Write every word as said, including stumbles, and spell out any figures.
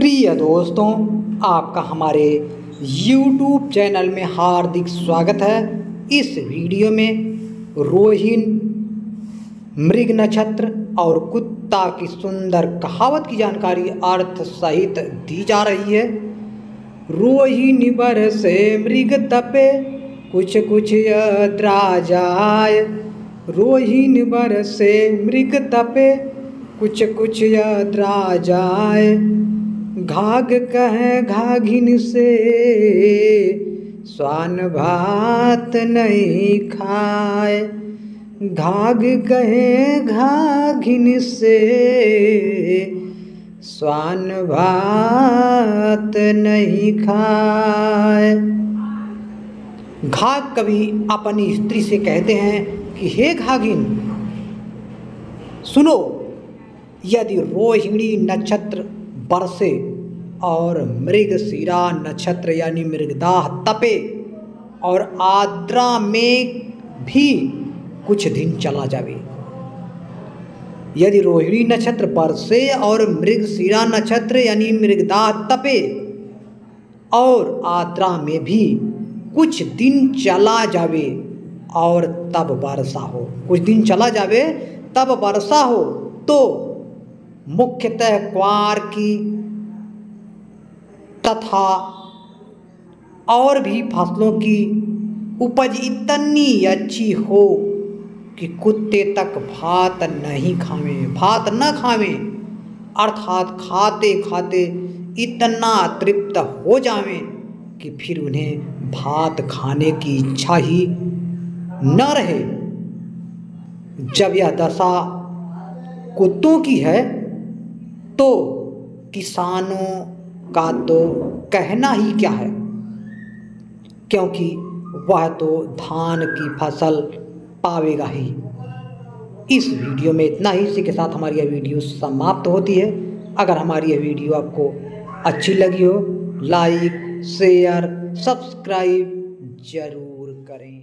प्रिय दोस्तों, आपका हमारे यूट्यूब चैनल में हार्दिक स्वागत है। इस वीडियो में रोहिणी मृग नक्षत्र और कुत्ता की सुंदर कहावत की जानकारी अर्थ सहित दी जा रही है। रोहिणी बरसे मृग तपे, कुछ कुछ यात्रा जाए। रोहिणी बरसे मृग तपे, कुछ कुछ यात्रा जाए। घाघ कहे घाघिन से, स्वान भात नहीं खाए। घाघ कहे घाघिन से, स्वान भात नहीं खाए। घाघ कवि अपनी स्त्री से कहते हैं कि हे घाघिन, सुनो, यदि रोहिणी नक्षत्र बरसे और मृगशिरा नक्षत्र यानी मृगदाह तपे और आर्द्रा में भी कुछ दिन चला जावे। यदि रोहिणी नक्षत्र बरसे और मृगशिरा नक्षत्र यानी मृगदाह तपे और आर्द्रा में भी कुछ दिन चला जावे और तब वर्षा हो, कुछ दिन चला जावे तब वर्षा हो, तो मुख्यतः क्वार की तथा और भी फसलों की उपज इतनी अच्छी हो कि कुत्ते तक भात नहीं खावें, भात न खावें, अर्थात खाते खाते इतना तृप्त हो जावें कि फिर उन्हें भात खाने की इच्छा ही न रहे। जब यह दशा कुत्तों की है तो किसानों का तो कहना ही क्या है, क्योंकि वह तो धान की फसल पावेगा ही। इस वीडियो में इतना ही। इसी के साथ हमारी यह वीडियो समाप्त होती है। अगर हमारी यह वीडियो आपको अच्छी लगी हो, लाइक शेयर सब्सक्राइब जरूर करें।